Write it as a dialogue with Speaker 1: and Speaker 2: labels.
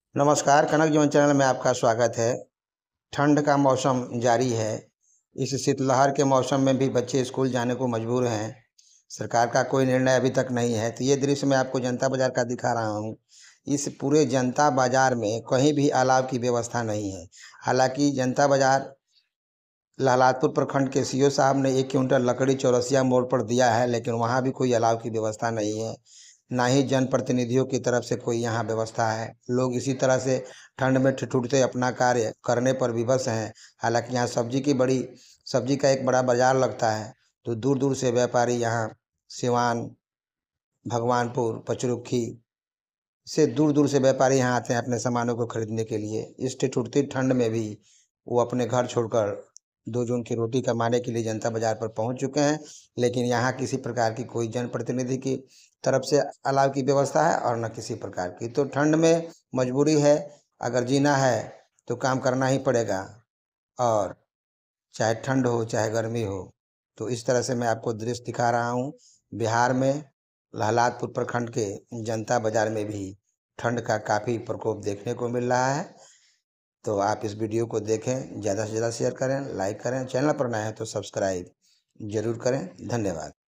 Speaker 1: नमस्कार, कनक जीवन चैनल में आपका स्वागत है। ठंड का मौसम जारी है। इस शीतलहर के मौसम में भी बच्चे स्कूल जाने को मजबूर हैं। सरकार का कोई निर्णय अभी तक नहीं है। तो ये दृश्य मैं आपको जनता बाज़ार का दिखा रहा हूँ। इस पूरे जनता बाज़ार में कहीं भी अलाव की व्यवस्था नहीं है। हालाँकि जनता बाज़ार लहलादपुर प्रखंड के सीओ साहब ने 1 क्विंटल लकड़ी चौरसिया मोड़ पर दिया है, लेकिन वहाँ भी कोई अलाव की व्यवस्था नहीं है। ना ही जनप्रतिनिधियों की तरफ से कोई यहाँ व्यवस्था है। लोग इसी तरह से ठंड में ठिठुरते अपना कार्य करने पर विवश हैं। हालांकि यहाँ सब्जी का एक बड़ा बाजार लगता है, तो दूर दूर से व्यापारी यहाँ सिवान, भगवानपुर, पचरुखी से दूर दूर से व्यापारी यहाँ आते हैं अपने सामानों को खरीदने के लिए। इस ठिठुरती ठंड में भी वो अपने घर छोड़कर 2 जून की रोटी कमाने के लिए जनता बाजार पर पहुंच चुके हैं। लेकिन यहाँ किसी प्रकार की कोई जनप्रतिनिधि की तरफ से अलाव की व्यवस्था है और न किसी प्रकार की। तो ठंड में मजबूरी है, अगर जीना है तो काम करना ही पड़ेगा, और चाहे ठंड हो चाहे गर्मी हो। तो इस तरह से मैं आपको दृश्य दिखा रहा हूँ। बिहार में लहलादपुर प्रखंड के जनता बाजार में भी ठंड का काफ़ी प्रकोप देखने को मिल रहा है। तो आप इस वीडियो को देखें, ज़्यादा से ज़्यादा शेयर करें, लाइक करें, चैनल पर नए हैं तो सब्सक्राइब ज़रूर करें। धन्यवाद।